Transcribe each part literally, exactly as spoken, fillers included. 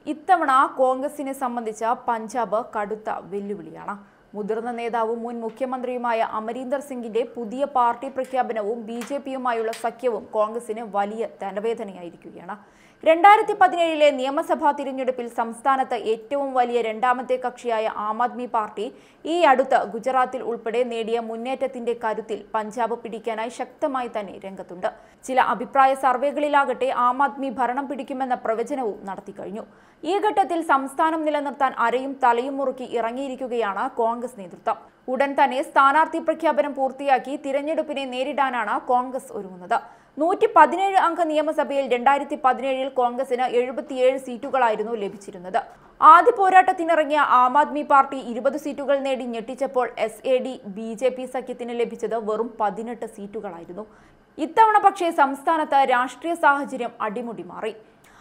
ഇത്തവണ കോൺഗ്രസിനെ സംബന്ധിച്ച പഞ്ചാബ് കടുത്ത വെല്ലുവിളിയാണ്. മുതിർന്ന നേതാവും മുൻ മുഖ്യമന്ത്രിയുമായ അമരീന്ദർ സിംഗിന്റെ പുതിയ പാർട്ടി പ്രഖ്യാപനവും ബി ജെ പിയുമായുള്ള സഖ്യവും കോൺഗ്രസിന് വലിയ തലവേദനയായിരിക്കുകയാണ്. രണ്ടായിരത്തി പതിനേഴിലെ നിയമസഭാ തിരഞ്ഞെടുപ്പിൽ സംസ്ഥാനത്ത് ഏറ്റവും വലിയ രണ്ടാമത്തെ കക്ഷിയായ ആം ആദ്മി പാർട്ടി ഈ അടുത്ത് ഗുജറാത്തിൽ ഉൾപ്പെടെ നേടിയ മുന്നേറ്റത്തിന്റെ കരുത്തിൽ പഞ്ചാബ് പിടിക്കാനായി ശക്തമായി തന്നെ രംഗത്തുണ്ട്. ചില അഭിപ്രായ സർവേകളിലാകട്ടെ ആം ആദ്മി ഭരണം പിടിക്കുമെന്ന പ്രവചനവും നടത്തിക്കഴിഞ്ഞു. ഈ ഘട്ടത്തിൽ സംസ്ഥാനം നിലനിർത്താൻ അരയും തലയും മുറുക്കി ഇറങ്ങിയിരിക്കുകയാണ് കോൺഗ്രസ് നേതൃത്വം. ഉടൻ തന്നെ സ്ഥാനാർത്ഥി പ്രഖ്യാപനം പൂർത്തിയാക്കി തിരഞ്ഞെടുപ്പിനെ നേരിടാനാണ് കോൺഗ്രസ് ഒരുങ്ങുന്നത്. നൂറ്റി പതിനേഴ് അംഗ നിയമസഭയിൽ രണ്ടായിരത്തി പതിനേഴിൽ കോൺഗ്രസിന് എഴുപത്തിയേഴ് സീറ്റുകളായിരുന്നു ലഭിച്ചിരുന്നത്. ആദ്യ പോരാട്ടത്തിനിറങ്ങിയ ആം ആദ്മി പാർട്ടി ഇരുപത് സീറ്റുകൾ നേടി ഞെട്ടിച്ചപ്പോൾ S A D B J P സഖ്യത്തിന് ലഭിച്ചത് വെറും പതിനെട്ട് സീറ്റുകളായിരുന്നു. ഇത്തവണ പക്ഷേ സംസ്ഥാനത്ത് രാഷ്ട്രീയ സാഹചര്യം അടിമുടി മാറി.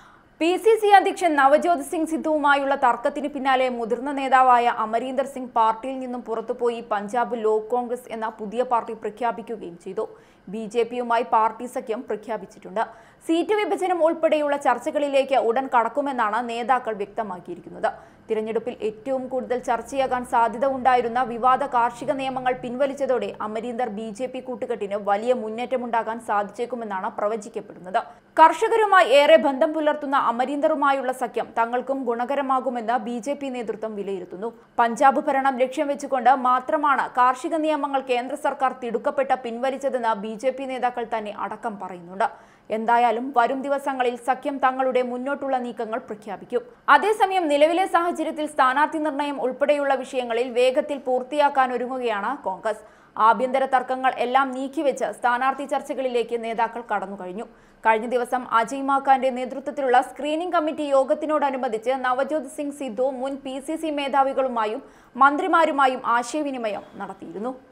പി സി സി അധ്യക്ഷൻ നവജ്യോത് സിംഗ് സിദ്ധുവുമായുള്ള തർക്കത്തിന് പിന്നാലെ മുതിർന്ന നേതാവായ അമരീന്ദർ സിംഗ് പാർട്ടിയിൽ നിന്നും പുറത്തുപോയി പഞ്ചാബ് ലോക് കോൺഗ്രസ് എന്ന പുതിയ പാർട്ടി പ്രഖ്യാപിക്കുകയും ചെയ്തു. ബി ജെ പിയുമായി പാർട്ടി സഖ്യം പ്രഖ്യാപിച്ചിട്ടുണ്ട്. സീറ്റ് വിഭജനം ഉൾപ്പെടെയുള്ള ചർച്ചകളിലേക്ക് ഉടൻ കടക്കുമെന്നാണ് നേതാക്കൾ വ്യക്തമാക്കിയിരിക്കുന്നത്. തിരഞ്ഞെടുപ്പിൽ ഏറ്റവും കൂടുതൽ ചർച്ചയാകാൻ സാധ്യത ഉണ്ടായിരുന്ന വിവാദ കാർഷിക നിയമങ്ങൾ പിൻവലിച്ചതോടെ അമരീന്ദർ ബി ജെ പി കൂട്ടുകെട്ടിന് വലിയ മുന്നേറ്റമുണ്ടാകാൻ സാധിച്ചേക്കുമെന്നാണ് പ്രവചിക്കപ്പെടുന്നത്. കർഷകരുമായി ഏറെ ബന്ധം പുലർത്തുന്ന അമരീന്ദറുമായുള്ള സഖ്യം തങ്ങൾക്കും ഗുണകരമാകുമെന്ന് ബി ജെ പി നേതൃത്വം വിലയിരുത്തുന്നു. പഞ്ചാബ് ഭരണം ലക്ഷ്യം വെച്ചുകൊണ്ട് മാത്രമാണ് കാർഷിക നിയമങ്ങൾ കേന്ദ്ര സർക്കാർ തിടുക്കപ്പെട്ട പിൻവലിച്ചതെന്ന് ബി ജെ പി നേതാക്കൾ തന്നെ അടക്കം പറയുന്നുണ്ട്. എന്തായാലും വരും ദിവസങ്ങളിൽ സഖ്യം തങ്ങളുടെ മുന്നോട്ടുള്ള നീക്കങ്ങൾ പ്രഖ്യാപിക്കും. അതേസമയം നിലവിലെ സാഹചര്യത്തിൽ സ്ഥാനാർത്ഥി നിർണയം ഉൾപ്പെടെയുള്ള വിഷയങ്ങളിൽ വേഗത്തിൽ പൂർത്തിയാക്കാൻ ഒരുങ്ങുകയാണ് കോൺഗ്രസ്. ആഭ്യന്തര തർക്കങ്ങൾ എല്ലാം നീക്കിവെച്ച് സ്ഥാനാർത്ഥി ചർച്ചകളിലേക്ക് നേതാക്കൾ കടന്നുകഴിഞ്ഞു. കഴിഞ്ഞ ദിവസം അജയ് മാക്കാന്റെ നേതൃത്വത്തിലുള്ള സ്ക്രീനിംഗ് കമ്മിറ്റി യോഗത്തിനോടനുബന്ധിച്ച് നവജ്യോത് സിംഗ് സിദ്ധു മുൻ പി സി സി മേധാവികളുമായും മന്ത്രിമാരുമായും ആശയവിനിമയം നടത്തിയിരുന്നു.